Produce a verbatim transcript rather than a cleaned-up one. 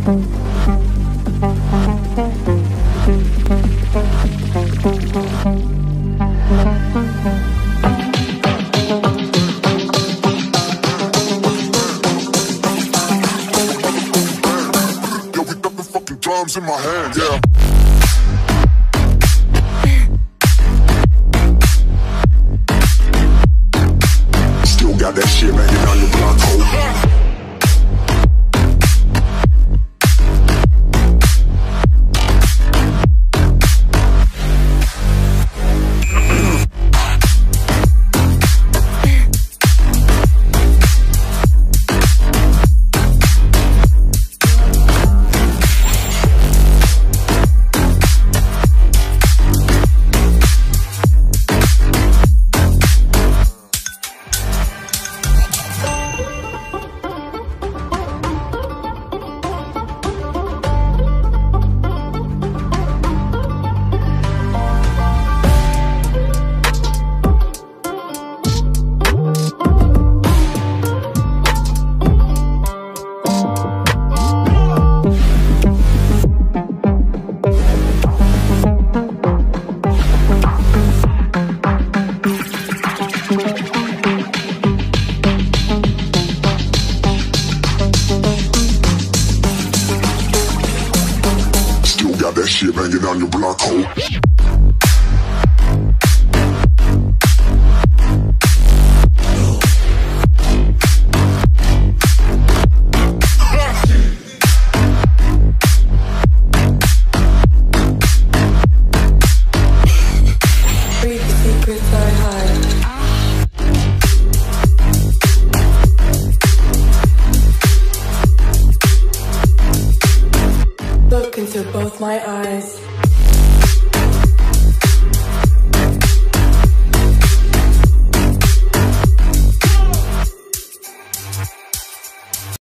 Drums in my hand, yeah. Still got that shit banging on your block, ho. That shit banging on your block, ho. Read the secrets I hide. Look into both my eyes.